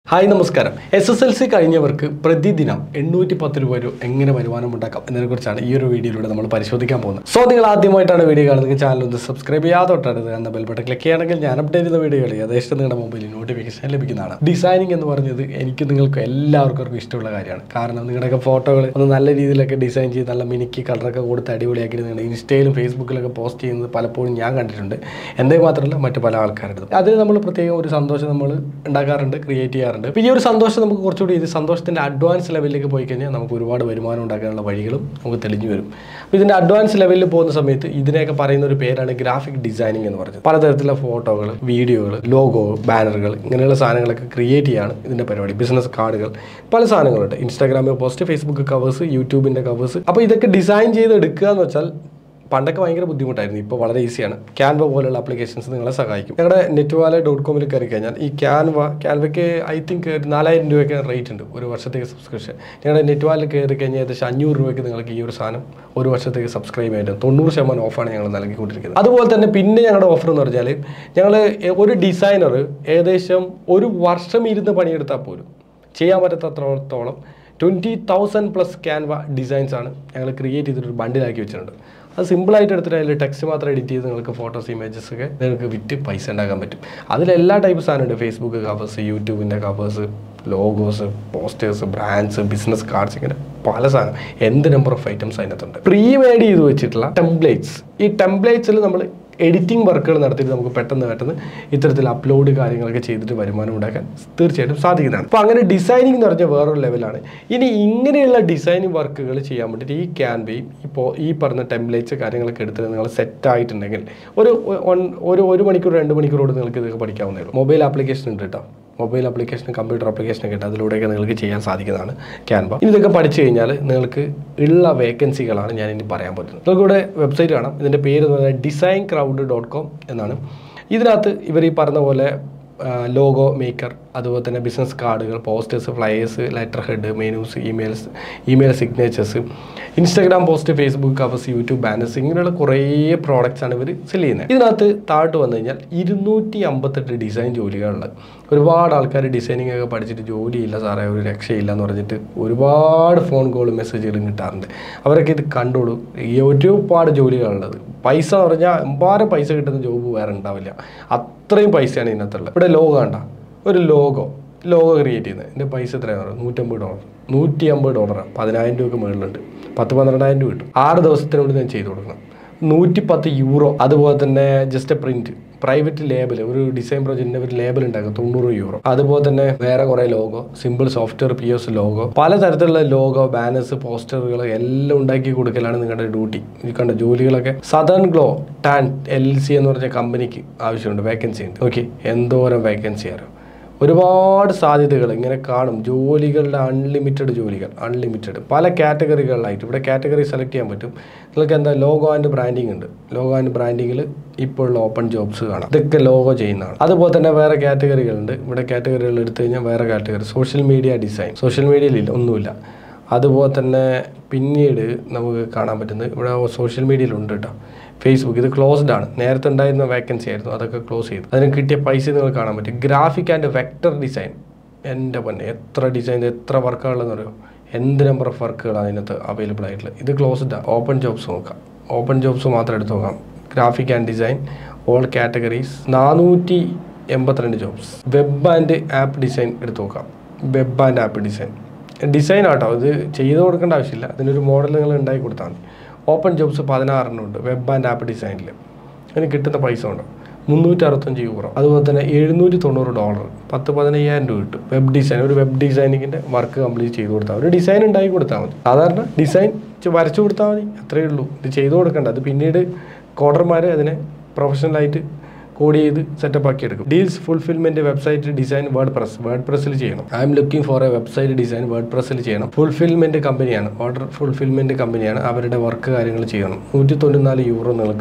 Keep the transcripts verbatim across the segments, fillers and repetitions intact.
Hi നമസ്കാരം. S S L C കഴിഞ്ഞവർക്ക് പ്രതിദിനം എണ്ണൂറ്റി പത്ത് രൂപ ഒരു എങ്ങനെ വരുമാനം ഉണ്ടാക്കാം എന്നതിനെക്കുറിച്ചാണ് ഈ ഒരു വീഡിയോയിലൂടെ നമ്മൾ പരിശോധിക്കാൻ പോകുന്നത്. സോ നിങ്ങൾ ആദ്യമായിട്ടാണ് വീഡിയോ കാണുന്നത്, ചാനൽ ഒന്ന് സബ്സ്ക്രൈബ് ചെയ്യാതെ തൊട്ടടുത്ത് എന്ന ബെൽ ബട്ടൺ ക്ലിക്ക് ചെയ്യുകയാണെങ്കിൽ ഞാൻ അപ്ഡേറ്റ് ചെയ്യുന്ന വീഡിയോകൾ ഏകദേശം നിങ്ങളുടെ മൊബൈലിൽ നോട്ടിഫിക്കേഷൻ ലഭിക്കുന്നതാണ്. ഡിസൈനിങ് എന്ന് പറഞ്ഞത് എനിക്ക് നിങ്ങൾക്ക് എല്ലാവർക്കും ഇഷ്ടമുള്ള കാര്യമാണ്. കാരണം നിങ്ങളുടെയൊക്കെ ഫോട്ടോകൾ ഒന്ന് നല്ല രീതിയിലൊക്കെ ഡിസൈൻ ചെയ്ത് നല്ല മിനിക്ക് കളറൊക്കെ കൊടുത്ത് അടിപൊളിയാക്കി നിങ്ങളുടെ ഇൻസ്റ്റയിലും ഫേസ്ബുക്കിലൊക്കെ പോസ്റ്റ് ചെയ്യുന്നത് പലപ്പോഴും ഞാൻ കണ്ടിട്ടുണ്ട്. എൻ്റെ മാത്രമല്ല മറ്റു പല ആൾക്കാരുടെ. അതിൽ നമ്മൾ പ്രത്യേകം ഒരു സന്തോഷം നമ്മൾ ഉണ്ടാക്കാറുണ്ട്, ക്രിയേറ്റ് ചെയ്യാറുണ്ട്. ഈ ഒരു സന്തോഷം നമുക്ക് കുറച്ചുകൂടി ഇത് സന്തോഷത്തിൻ്റെ അഡ്വാൻസ് ലെവലിലേക്ക് പോയി കഴിഞ്ഞാൽ നമുക്ക് ഒരുപാട് വരുമാനം ഉണ്ടാക്കാനുള്ള വഴികളും നമുക്ക് തെളിഞ്ഞു വരും. അപ്പോൾ ഇതിൻ്റെ അഡ്വാൻസ് ലെവലിൽ പോകുന്ന സമയത്ത് ഇതിനെയൊക്കെ പറയുന്ന ഒരു പേരാണ് ഗ്രാഫിക് ഡിസൈനിങ് എന്ന് പറയുന്നത്. പലതരത്തിലുള്ള ഫോട്ടോകൾ, വീഡിയോകൾ, ലോഗോ, ബാനറുകൾ ഇങ്ങനെയുള്ള സാധനങ്ങളൊക്കെ ക്രിയേറ്റ് ചെയ്യാണ് ഇതിൻ്റെ പരിപാടി. ബിസിനസ് കാർഡുകൾ, പല സാധനങ്ങളുണ്ട്. ഇൻസ്റ്റാഗ്രാമിൽ പോസ്റ്റ്, ഫേസ്ബുക്ക് കവേഴ്സ്, യൂട്യൂബിൻ്റെ കവേഴ്സ്. അപ്പോൾ ഇതൊക്കെ ഡിസൈൻ ചെയ്ത് എടുക്കുക എന്ന് വെച്ചാൽ പണ്ടൊക്കെ ഭയങ്കര ബുദ്ധിമുട്ടായിരുന്നു. ഇപ്പോൾ വളരെ ഈസിയാണ്. ക്യാൻവ പോലുള്ള ആപ്ലിക്കേഷൻസ് നിങ്ങളെ സഹായിക്കും. ഞങ്ങളുടെ നെറ്റ്വാല ഡോട്ട് കോമിൽ കയറി കഴിഞ്ഞാൽ ഈ ക്യാൻവ ക്യാൻവയ്ക്ക് ഐ തിങ്ക് നാലായിരം രൂപയ്ക്ക് റേറ്റ് ഉണ്ട് ഒരു വർഷത്തേക്ക് സബ്സ്ക്രിപ്ഷൻ. ഞങ്ങളുടെ നെറ്റ്വാലിൽ കയറി കഴിഞ്ഞാൽ ഏകദേശം അഞ്ഞൂറ് രൂപയ്ക്ക് നിങ്ങൾക്ക് ഈ ഒരു സാധനം ഒരു വർഷത്തേക്ക് സബ്സ്ക്രൈബ് ചെയ്യാൻ തൊണ്ണൂറ് ശതമാനം ഓഫാണ് ഞങ്ങൾ നൽകിക്കൊണ്ടിരിക്കുന്നത്. അതുപോലെ തന്നെ പിന്നെ ഞങ്ങളുടെ ഓഫർ എന്ന് പറഞ്ഞാൽ ഞങ്ങൾ ഒരു ഡിസൈനർ ഏകദേശം ഒരു വർഷം ഇരുന്ന് പണിയെടുത്താൽ പോലും ചെയ്യാൻ പറ്റാത്തത്രത്തോളം twenty thousand plus Canva designs ആണ് ഞങ്ങൾ ക്രിയേറ്റ് ചെയ്തിട്ടൊരു ബണ്ടിലാക്കി വെച്ചിട്ടുണ്ട്. അത് സിമ്പിളായിട്ട് എടുത്തിട്ട് അതിൽ ടെക്സ്റ്റ് മാത്രം എഡിറ്റ് ചെയ്ത് നിങ്ങൾക്ക് ഫോട്ടോസ്, ഇമേജസ് ഒക്കെ നിങ്ങൾക്ക് വിറ്റ് പൈസ ഉണ്ടാക്കാൻ പറ്റും. അതിലെല്ലാ ടൈപ്പ് സാധനമുണ്ട്. ഫേസ്ബുക്ക് കവേഴ്സ്, യൂട്യൂബിൻ്റെ covers, logos, posters, brands, business cards, ഇങ്ങനെ പല സാധനം, എന്ത് നമ്പർ ഓഫ് ഐറ്റംസ് അതിനകത്തുണ്ട്. പ്രീ മെയ്ഡ് ചെയ്ത് വെച്ചിട്ടുള്ള ടെംപ്ലേറ്റ്സ്. ഈ ടെംപ്ലേറ്റ്സിൽ നമ്മൾ എഡിറ്റിംഗ് വർക്കുകൾ നടത്തിയിട്ട് നമുക്ക് പെട്ടെന്ന് പെട്ടെന്ന് ഇത്തരത്തിൽ അപ്ലോഡ് കാര്യങ്ങളൊക്കെ ചെയ്തിട്ട് വരുമാനം ഉണ്ടാക്കാൻ തീർച്ചയായിട്ടും സാധിക്കുന്നതാണ്. അപ്പോൾ അങ്ങനെ ഡിസൈനിങ് എന്ന് പറഞ്ഞാൽ വേറൊരു ലെവലാണ്. ഇനി ഇങ്ങനെയുള്ള ഡിസൈനിങ് വർക്കുകൾ ചെയ്യാൻ വേണ്ടിയിട്ട് ഈ ക്യാൻവയും ഇപ്പോൾ ഈ പറഞ്ഞ ടെംപ്ലേറ്റ്സ് കാര്യങ്ങളൊക്കെ എടുത്തിട്ട് നിങ്ങൾ സെറ്റ് ആയിട്ടുണ്ടെങ്കിൽ ഒരു ഒരു ഒരു മണിക്കൂർ രണ്ട് മണിക്കൂറോട് നിങ്ങൾക്ക് ഇതൊക്കെ പഠിക്കാവുന്നേ ഉള്ളൂ. മൊബൈൽ ആപ്ലിക്കേഷൻ ഉണ്ട് കേട്ടോ. മൊബൈൽ ആപ്ലിക്കേഷൻ, കമ്പ്യൂട്ടർ ആപ്ലിക്കേഷനൊക്കെ ഉണ്ട്. അതിലൂടെയൊക്കെ നിങ്ങൾക്ക് ചെയ്യാൻ സാധിക്കുന്നതാണ് ക്യാൻവ. ഇതൊക്കെ പഠിച്ചു കഴിഞ്ഞാൽ നിങ്ങൾക്ക് ഉള്ള വേക്കൻസികളാണ് ഞാൻ ഇനി പറയാൻ പറ്റുന്നത്. നിങ്ങൾക്കിവിടെ വെബ്സൈറ്റ് കാണാം. ഇതിൻ്റെ പേര് എന്ന് പറഞ്ഞാൽ ഡിസൈൻ ക്രൗഡ് ഡോട്ട് കോം എന്നാണ്. ഇതിനകത്ത് ഇവർ ഈ പറഞ്ഞ പോലെ ലോഗോ മേക്കർ, അതുപോലെ തന്നെ ബിസിനസ് കാർഡുകൾ, posters, flyers, letter head, menus, emails, email signatures, Instagram post, Facebook covers, YouTube banners, ഇങ്ങനെയുള്ള കുറേ പ്രോഡക്റ്റ്സ് ആണ് ഇവർ സെല് ചെയ്യുന്നത്. ഇതിനകത്ത് താഴോട്ട് വന്നു കഴിഞ്ഞാൽ ഇരുന്നൂറ്റി അമ്പത്തെട്ട് ഡിസൈൻ ജോലികളുണ്ട്. ഒരുപാട് ആൾക്കാർ ഡിസൈനിങ് ഒക്കെ പഠിച്ചിട്ട് ജോലിയില്ല സാറേ, ഒരു രക്ഷയില്ല എന്ന് പറഞ്ഞിട്ട് ഒരുപാട് ഫോൺ കോളും മെസ്സേജുകളും കിട്ടാറുണ്ട്. അവരൊക്കെ ഇത് കണ്ടോളൂ. ഈ ഒരുപാട് ജോലികളുള്ളത്. പൈസ എന്ന് പറഞ്ഞാൽ എമ്പാരം പൈസ കിട്ടുന്ന ജോബ് വേറെ ഉണ്ടാവില്ല. അത്രയും പൈസയാണ് ഇതിനകത്തുള്ളത്. ഇവിടെ ലോഗോ കണ്ട, ഒരു ലോഗോ ലോഗോ ക്രിയേറ്റ് ചെയ്യുന്നത് ഇതിൻ്റെ പൈസ എത്രയാണ് പറയുന്നത്? നൂറ്റമ്പത് ഡോളർ നൂറ്റി അമ്പത് ഡോളറാണ്. പതിനായിരം രൂപയ്ക്ക് മുകളിലുണ്ട്. പത്ത് പന്ത്രണ്ടായിരം രൂപ കിട്ടും. ആറ് ദിവസത്തിനുള്ളിൽ ഞാൻ ചെയ്ത് കൊടുക്കണം. നൂറ്റി പത്ത് യൂറോ. അതുപോലെ തന്നെ ജസ്റ്റ് പ്രിൻറ്റ്, പ്രൈവറ്റ് ലേബൽ, ഒരു ഡിസൈൻ പ്രോജക്റ്റിൻ്റെ ഒരു ലേബൽ ഉണ്ടാക്കും, തൊണ്ണൂറ് യൂറോ. അതുപോലെ തന്നെ വേറെ കുറേ logo, simple software P S logo, പലതരത്തിലുള്ള ലോഗോ, ബാനേഴ്സ്, പോസ്റ്ററുകൾ എല്ലാം ഉണ്ടാക്കി കൊടുക്കലാണ് നിങ്ങളുടെ ഡ്യൂട്ടി. ഈ കണ്ട ജോലികളൊക്കെ Southern Glow Tan L C എന്ന് പറഞ്ഞ കമ്പനിക്ക് ആവശ്യമുണ്ട്, വേക്കൻസി ഉണ്ട്. ഓക്കെ, എന്തോരം വേക്കൻസി ആരോ, ഒരുപാട് സാധ്യതകൾ ഇങ്ങനെ കാണും. ജോലികളുടെ അൺലിമിറ്റഡ് ജോലികൾ, അൺലിമിറ്റഡ് പല കാറ്റഗറികളിലായിട്ട്. ഇവിടെ കാറ്റഗറി സെലക്ട് ചെയ്യാൻ പറ്റും. നിങ്ങൾക്ക് എന്താ ലോഗോ ആൻഡ് ബ്രാൻഡിങ് ഉണ്ട്. ലോഗോ ആൻഡ് ബ്രാൻഡിങ്ങിൽ ഇപ്പോൾ ഉള്ള ഓപ്പൺ ജോബ്സ് കാണാം. ഇതൊക്കെ ലോഗോ ചെയ്യുന്നതാണ്. അതുപോലെ തന്നെ വേറെ കാറ്റഗറികളുണ്ട്. ഇവിടെ കാറ്റഗറികൾ എടുത്തു കഴിഞ്ഞാൽ വേറെ category social media design. Social മീഡിയയിലില്ല, ഒന്നുമില്ല. അതുപോലെ തന്നെ പിന്നീട് നമുക്ക് കാണാൻ പറ്റുന്നത് ഇവിടെ സോഷ്യൽ മീഡിയയിലുണ്ട് കേട്ടോ. ഫേസ്ബുക്ക് ഇത് ക്ലോസ്ഡ് ആണ്. നേരത്തെ ഉണ്ടായിരുന്ന വേക്കൻസി ആയിരുന്നു, അതൊക്കെ ക്ലോസ് ചെയ്തു. അതിന് കിട്ടിയ പൈസ നിങ്ങൾ കാണാൻ പറ്റും. ഗ്രാഫിക് ആൻഡ് വെക്ടർ ഡിസൈൻ, എൻ്റെ പൊന്നെ എത്ര ഡിസൈൻ, എത്ര വർക്കുകളെന്ന് പറയുമോ, എന്ത് നമ്പർ ഓഫ് വർക്കുകളാണ് അതിനകത്ത് അവൈലബിൾ ആയിട്ടുള്ളത്. ഇത് ക്ലോസ്ഡ് ആണ്. ഓപ്പൺ ജോബ്സ് നോക്കാം. ഓപ്പൺ ജോബ്സ് മാത്രം എടുത്ത് നോക്കാം. Graphic and design all categories നാനൂറ്റി എൺപത്തിരണ്ട് jobs. Web and app design എടുത്ത് നോക്കാം. Web and app design design auto. ഇത് ചെയ്ത് കൊടുക്കേണ്ട ആവശ്യമില്ല. അതിനൊരു മോഡൽ നിങ്ങൾ ഉണ്ടാക്കി കൊടുത്താൽ മതി. ഓപ്പൺ ജോബ്സ് പതിനാറെണ്ണം ഉണ്ട് വെബ് ആൻഡ് ആപ്പ് ഡിസൈനിൽ. അതിന് കിട്ടുന്ന പൈസ ഉണ്ട് മുന്നൂറ്റി അറുപത്തഞ്ച് യൂറോ. അതുപോലെ തന്നെ എഴുന്നൂറ്റി തൊണ്ണൂറ് ഡോളർ, പത്ത് പതിനയ്യായിരം രൂപ കിട്ടും. വെബ് ഡിസൈൻ, ഒരു വെബ് ഡിസൈനിങ്ങിൻ്റെ വർക്ക് കംപ്ലീറ്റ് ചെയ്ത് കൊടുത്താൽ ഒരു ഡിസൈൻ ഉണ്ടാക്കി കൊടുത്താൽ മതി. സാധാരണ ഡിസൈൻ വരച്ചു കൊടുത്താൽ മതി, അത്രയേ ഉള്ളൂ. ഇത് ചെയ്ത് കൊടുക്കേണ്ട. അത് പിന്നീട് കോഡർമാർ അതിനെ പ്രൊഫഷണലായിട്ട് കോഡ് ചെയ്ത് സെറ്റപ്പ് ആക്കി എടുക്കും. ഡീൽസ് ഫുൾഫിൽമെന്റ് വെബ്സൈറ്റ് ഡിസൈൻ വേർഡ് പ്രസ് വേർഡ് പ്രസ്സിൽ ചെയ്യണം. I'm looking for a website design വേർഡ് പ്രസ്സിൽ ചെയ്യണം. ഫുൾഫിൽമെന്റ് കമ്പനിയാണ്, ഓർഡർ ഫുൾഫിൽമെന്റ് കമ്പനിയാണ്. അവരുടെ വർക്ക് കാര്യങ്ങൾ ചെയ്യണം. നൂറ്റി തൊണ്ണൂറ്റിനാല് യൂറോ നിങ്ങൾക്ക് കിട്ടും.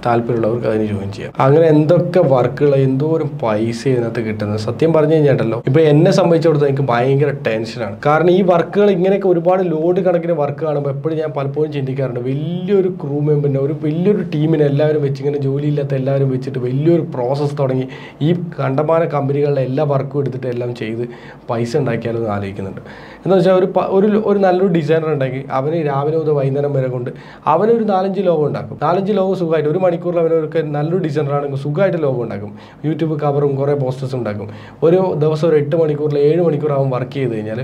താല്പര്യമുള്ളവർക്ക് അതിന് ജോയിൻ ചെയ്യാം. അങ്ങനെ എന്തൊക്കെ വർക്കുകൾ എന്തോരം പൈസ ഇതിനകത്ത് കിട്ടുന്നത് സത്യം പറഞ്ഞു കഴിഞ്ഞാൽ ഇപ്പൊ എന്നെ സംബന്ധിച്ചിടത്തോളം എനിക്ക് ഭയങ്കര ടെൻഷനാണ്. കാരണം ഈ വർക്കുകൾ ഇങ്ങനെയൊക്കെ ഒരുപാട് ലോഡ് കണക്കിന് വർക്ക് കാണുമ്പോൾ എപ്പോഴും ഞാൻ പലപ്പോഴും ചിന്തിക്കാറുണ്ട്, വലിയൊരു ക്രൂ മെമ്പറിനെ ഒരു വലിയൊരു ടീമിനെ എല്ലാവരും വെച്ച് ഇങ്ങനെ ജോലിയില്ലാത്ത എല്ലാവരും വെച്ചിട്ട് വലിയൊരു പ്രോസസ്സ് തുടങ്ങി ഈ കണ്ടമാന കമ്പനികളിലെ എല്ലാ വർക്കും എടുത്തിട്ട് എല്ലാം ചെയ്ത് പൈസ ഉണ്ടാക്കിയാലോ എന്ന് ആലോചിക്കുന്നുണ്ട്. എന്ന് വെച്ചാൽ ഒരു ഒരു ഒരു നല്ലൊരു ഡിസൈനർ ഉണ്ടെങ്കിൽ അവന് രാവിലെ മുതൽ വൈകുന്നേരം വരെ കൊണ്ട് അവനൊരു നാലഞ്ച് ലോഗോ ഉണ്ടാക്കും. നാലഞ്ച് ലോഗോ സുഖമായിട്ട് ഒരു മണിക്കൂറിൽ അവനൊക്കെ നല്ലൊരു ഡിസൈനർ ആണെങ്കിൽ സുഖമായിട്ട് ലോഗോ ഉണ്ടാക്കും. യൂട്യൂബ് കവറും കുറേ പോസ്റ്റേഴ്സ് ഉണ്ടാക്കും. ഒരു ദിവസം ഒരു എട്ട് മണിക്കൂറിൽ ഏഴ് മണിക്കൂർ അവൻ വർക്ക് ചെയ്ത് കഴിഞ്ഞാൽ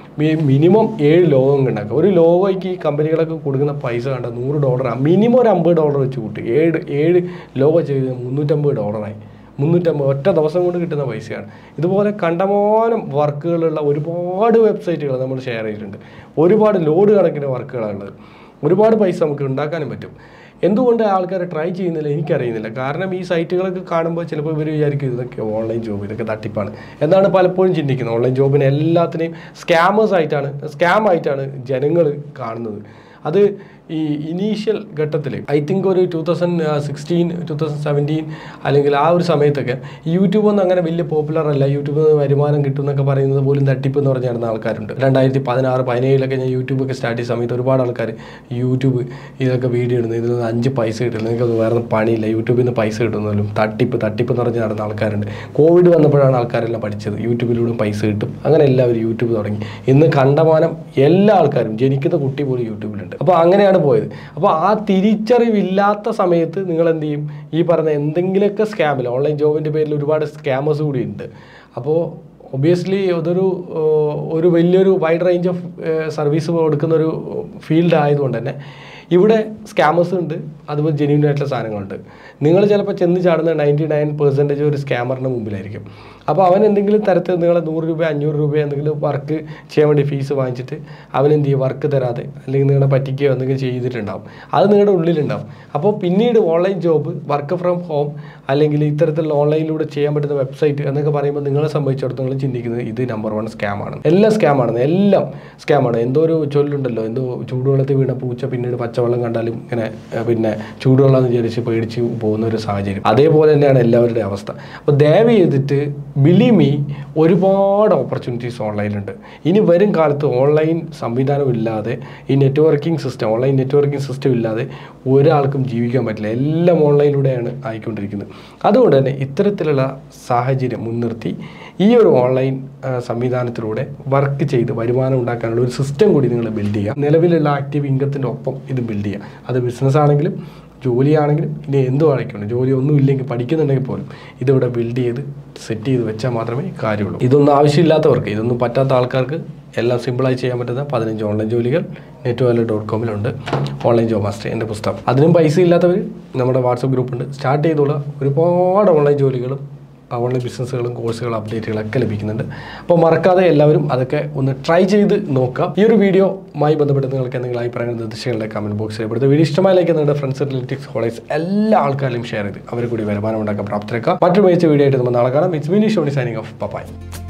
മിനിമം ഏഴ് ലോഗോ ഉണ്ടാക്കും. ഒരു ലോഗോയ്ക്ക് ഈ കമ്പനികളൊക്കെ കൊടുക്കുന്ന പൈസ കണ്ട നൂറ് ഡോളറാണ്. മിനിമം ഒരു അമ്പത് ഡോളർ വെച്ച് കൂട്ടി ഏഴ് ഏഴ് ലോഗോ ചെയ്ത് മുന്നൂറ്റമ്പത് ഡോളറായി. മുന്നൂറ്റമ്പത് ഒറ്റ ദിവസം കൊണ്ട് കിട്ടുന്ന പൈസയാണ്. ഇതുപോലെ കണ്ടമാനം വർക്കുകളുള്ള ഒരുപാട് വെബ്സൈറ്റുകൾ നമ്മൾ ഷെയർ ചെയ്തിട്ടുണ്ട്. ഒരുപാട് ലോഡ് കണക്കിന് വർക്കുകളുള്ളത്. ഒരുപാട് പൈസ നമുക്ക് ഉണ്ടാക്കാനും പറ്റും. എന്തുകൊണ്ട് ആൾക്കാർ ട്രൈ ചെയ്യുന്നില്ല എനിക്കറിയുന്നില്ല. കാരണം ഈ സൈറ്റുകളൊക്കെ കാണുമ്പോൾ ചിലപ്പോൾ ഇവർ വിചാരിക്കും ഇതൊക്കെ ഓൺലൈൻ ജോബ്, ഇതൊക്കെ തട്ടിപ്പാണ് എന്നാണ് പലപ്പോഴും ചിന്തിക്കുന്നത്. ഓൺലൈൻ ജോബിനെ എല്ലാത്തിനെയും സ്കാമേഴ്സ് ആയിട്ടാണ് സ്കാം ആയിട്ടാണ് ജനങ്ങൾ കാണുന്നത്. അത് ഈ ഇനീഷ്യൽ ഘട്ടത്തിൽ ഐ തിങ്ക് ഒരു two thousand sixteen two thousand seventeen അല്ലെങ്കിൽ ആ ഒരു സമയത്തൊക്കെ യൂട്യൂബൊന്നും അങ്ങനെ വലിയ പോപ്പുലർ അല്ല. യൂട്യൂബിൽ നിന്ന് വരുമാനം കിട്ടും എന്നൊക്കെ പറയുന്നത് പോലും തട്ടിപ്പ് എന്ന് പറഞ്ഞ് നടന്ന ആൾക്കാരുണ്ട്. രണ്ടായിരത്തി പതിനാറ് പതിനേഴിലൊക്കെ ഞാൻ യൂട്യൂബൊക്കെ സ്റ്റാർട്ട് ചെയ്ത സമയത്ത് ഒരുപാട് ആൾക്കാർ യൂട്യൂബ് ഇതൊക്കെ വീഡിയോ ഇടുന്നത് ഇതിൽ നിന്ന് അഞ്ച് പൈസ കിട്ടുന്നത്, നിങ്ങൾക്ക് വേറെ പണിയില്ല, യൂട്യൂബിൽ നിന്ന് പൈസ കിട്ടുന്നതിലും തട്ടിപ്പ് തട്ടിപ്പ് എന്ന് പറഞ്ഞ് നടന്ന ആൾക്കാരുണ്ട്. കോവിഡ് വന്നപ്പോഴാണ് ആൾക്കാരെല്ലാം പഠിച്ചത് യൂട്യൂബിലൂടെ പൈസ കിട്ടും. അങ്ങനെ എല്ലാവരും യൂട്യൂബ് തുടങ്ങി. ഇന്ന് കണ്ടമാനം എല്ലാ ആൾക്കാരും ജനിക്കുന്ന കുട്ടി പോലും യൂട്യൂബിലുണ്ട്. അപ്പോൾ അങ്ങനെയാണ് പോയത്. അപ്പോൾ ആ തിരിച്ചറിവില്ലാത്ത സമയത്ത് നിങ്ങൾ എന്ത് ചെയ്യും, ഈ പറഞ്ഞ എന്തെങ്കിലുമൊക്കെ സ്കാമിൽ ഓൺലൈൻ ജോബിൻ്റെ പേരിൽ ഒരുപാട് സ്കാമേഴ്സ് കൂടി ഉണ്ട്. അപ്പോൾ ഒബിയസ്ലി അതൊരു ഒരു വലിയൊരു വൈഡ് റേഞ്ച് ഓഫ് സർവീസ് കൊടുക്കുന്ന ഒരു ഫീൽഡ് ആയതുകൊണ്ട് തന്നെ ഇവിടെ സ്കാമേഴ്സ് ഉണ്ട്, അതുപോലെ ജെന്യൂൻ ആയിട്ടുള്ള സാധനങ്ങളുണ്ട്. നിങ്ങൾ ചിലപ്പോൾ ചെന്ന് ചാടുന്ന നയൻറ്റി നയൻ പെർസെൻറ്റേജ് ഒരു സ്കാമറിൻ്റെ മുമ്പിലായിരിക്കും. അപ്പോൾ അവൻ എന്തെങ്കിലും തരത്തിൽ നിങ്ങളെ നൂറ് രൂപ അഞ്ഞൂറ് രൂപ എന്തെങ്കിലും വർക്ക് ചെയ്യാൻ വേണ്ടി ഫീസ് വാങ്ങിച്ചിട്ട് അവൻ എന്ത് ചെയ്യും, വർക്ക് തരാതെ അല്ലെങ്കിൽ നിങ്ങളെ പറ്റിക്കുകയോ എന്തെങ്കിലും ചെയ്തിട്ടുണ്ടാവും. അത് നിങ്ങളുടെ ഉള്ളിലുണ്ടാവും. അപ്പോൾ പിന്നീട് online job, work from home അല്ലെങ്കിൽ ഇത്തരത്തിലുള്ള ഓൺലൈനിലൂടെ ചെയ്യാൻ പറ്റുന്ന വെബ്സൈറ്റ് എന്നൊക്കെ പറയുമ്പോൾ നിങ്ങളെ സംബന്ധിച്ചിടത്തോളം ചിന്തിക്കുന്നത് ഇത് നമ്പർ വൺ സ്കാമാണ്. എല്ലാം സ്കാമാണ്, എല്ലാം സ്കാമാണ്. എന്തോ ഒരു ചൊല്ലുണ്ടല്ലോ, എന്തോ ചൂടുവെള്ളത്തിൽ വീണ പൂച്ച പിന്നീട് പച്ചവെള്ളം കണ്ടാലും ഇങ്ങനെ പിന്നെ ചൂടുവെള്ളം എന്ന് വിചാരിച്ച് പേടിച്ച് പോകുന്ന ഒരു സാഹചര്യം. അതേപോലെ തന്നെയാണ് എല്ലാവരുടെയും അവസ്ഥ. അപ്പോൾ ദയവ് ചെയ്തിട്ട് ബിലീവ് മീ ഒരുപാട് ഓപ്പർച്യൂണിറ്റീസ് ഓൺലൈനിലുണ്ട്. ഇനി വരും കാലത്ത് ഓൺലൈൻ സംവിധാനം ഇല്ലാതെ ഈ networking system online networking system ഇല്ലാതെ ഒരാൾക്കും ജീവിക്കാൻ പറ്റില്ല. എല്ലാം ഓൺലൈനിലൂടെയാണ് ആയിക്കൊണ്ടിരിക്കുന്നത്. അതുകൊണ്ട് തന്നെ ഇത്തരത്തിലുള്ള സാഹചര്യം മുൻനിർത്തി ഈ ഒരു ഓൺലൈൻ സംവിധാനത്തിലൂടെ വർക്ക് ചെയ്ത് വരുമാനം ഉണ്ടാക്കാനുള്ള ഒരു സിസ്റ്റം കൂടി നിങ്ങൾ ബിൽഡ് ചെയ്യുക. നിലവിലുള്ള ആക്റ്റീവ് ഇൻകത്തിൻ്റെ ഒപ്പം ഇത് ബിൽഡ് ചെയ്യുക. അത് ബിസിനസ് ആണെങ്കിലും ജോലിയാണെങ്കിലും ഇനി എന്തും ആണെങ്കിലും, ജോലി ഒന്നും ഇല്ലെങ്കിൽ പഠിക്കുന്നുണ്ടെങ്കിൽ പോലും ഇതിവിടെ ബിൽഡ് ചെയ്ത് സെറ്റ് ചെയ്ത് വെച്ചാൽ മാത്രമേ കാര്യമുള്ളൂ. ഇതൊന്നും ആവശ്യമില്ലാത്തവർക്ക്, ഇതൊന്നും പറ്റാത്ത ആൾക്കാർക്ക് എല്ലാം സിമ്പിളായി ചെയ്യാൻ പറ്റുന്ന പതിനഞ്ച് ഓൺലൈൻ ജോലികൾ നെറ്റ് വാല്യൂ ഡോട്ട് കോമിലുണ്ട്. ഓൺലൈൻ ജോബ് മാസ്റ്റർ എൻ്റെ പുസ്തകം. അതിനും പൈസ ഇല്ലാത്തവർ നമ്മുടെ വാട്സപ്പ് ഗ്രൂപ്പുണ്ട്, സ്റ്റാർട്ട് ചെയ്തോളുക. ഒരുപാട് ഓൺലൈൻ ജോലികളും ഓൺലൈൻ ബിസിനസ്സുകളും കോഴ്സുകളും അപ്ഡേറ്റുകളൊക്കെ ലഭിക്കുന്നുണ്ട്. അപ്പോൾ മറക്കാതെ എല്ലാവരും അതൊക്കെ ഒന്ന് ട്രൈ ചെയ്ത് നോക്കാം. ഈ ഒരു വീഡിയോയുമായി ബന്ധപ്പെട്ട് നിങ്ങൾക്ക് എന്തെങ്കിലും അഭിപ്രായങ്ങൾ നിർദ്ദേശങ്ങളുടെ കമൻറ്റ് ബോക്സിൽ ഇവിടുത്തെ വീഡിയോ ഇഷ്ടമായിലേക്ക് നിങ്ങളുടെ ഫ്രണ്ട്സ്, റിലേറ്റീവ്സ്, കോളേജ് എല്ലാ ആൾക്കാരും ഷെയർ ചെയ്ത് അവർ കൂടി വരുമാനം ഉണ്ടാക്കാൻ പ്രാപ്തരാക്കാം. മറ്റൊരു മികച്ച വീഡിയോ ആയിട്ട് നമ്മൾ നാളെ കാണാം. It's me Shony signing off. By.